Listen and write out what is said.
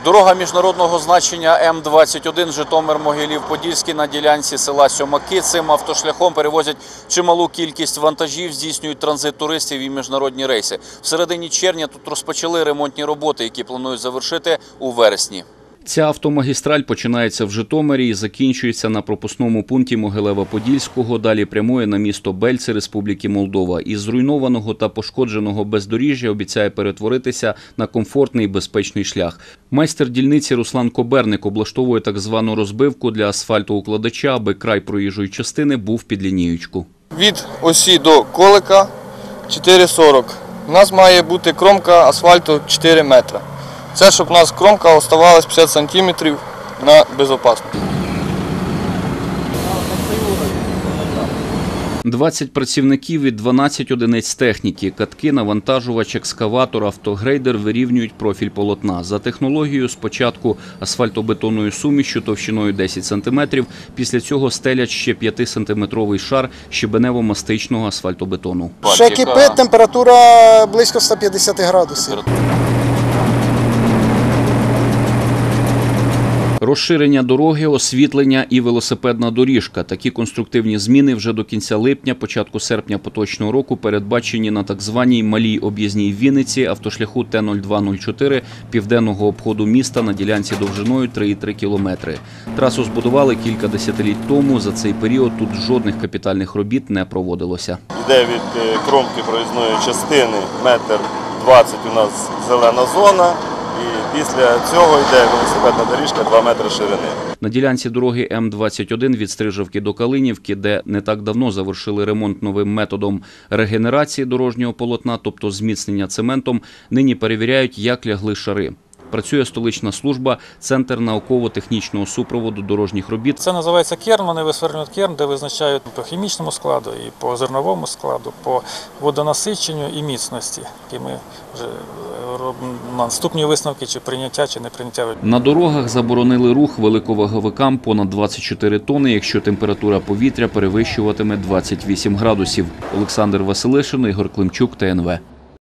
Дорога міжнародного значення М-21 Житомир-Могилів-Подільський на ділянці села Сьомаки. Цим автошляхом перевозять чималу кількість вантажів, здійснюють транзит туристів і міжнародні рейси. В середині червня тут розпочали ремонтні роботи, які планують завершити у вересні. Ця автомагістраль починається в Житомирі і закінчується на пропускному пункті Могилева-Подільського, далі прямує на місто Бельце Республіки Молдова. Із зруйнованого та пошкодженого бездоріжжя обіцяє перетворитися на комфортний і безпечний шлях. Майстер дільниці Руслан Коберник облаштовує так звану розбивку для асфальтоукладача, аби край проїжджої частини був під лінієчку. Від осі до колика 4,40. У нас має бути кромка асфальту 4 метри. Це, щоб у нас кромка оставалась 50 сантиметрів на безпечно. 20 працівників і 12 одиниць техніки, катки, навантажувач, екскаватор, автогрейдер вирівнюють профіль полотна. За технологією спочатку асфальтобетонною сумішю товщиною 10 см, після цього стелять ще 5-сантиметровий шар щебенево-мастичного асфальтобетону. Ще кипить, температура близько 150 градусів. Розширення дороги, освітлення і велосипедна доріжка. Такі конструктивні зміни вже до кінця липня, початку серпня поточного року передбачені на так званій малій об'їзній Вінниці автошляху Т-0204 південного обходу міста на ділянці довжиною 3,3 кілометри. Трасу збудували кілька десятиліть тому. За цей період тут жодних капітальних робіт не проводилося. Йде від кромки проїзної частини 1,20 м у нас зелена зона. І після цього йде велосипедна доріжка 2 метри ширини. На ділянці дороги М-21 від Стрижівки до Калинівки, де не так давно завершили ремонт новим методом регенерації дорожнього полотна, тобто зміцнення цементом, нині перевіряють, як лягли шари. Працює столична служба, Центр науково-технічного супроводу дорожніх робіт. Це називається керн, вони висверлюють керн, де визначають по хімічному складу, і по зерновому складу, по водонасиченню і міцності. І ми вже робимо наступні висновки, чи прийняття, чи не прийняття. На дорогах заборонили рух великоваговикам понад 24 тонни, якщо температура повітря перевищуватиме 28 градусів. Олександр Василишин, Ігор Климчук, ТНВ.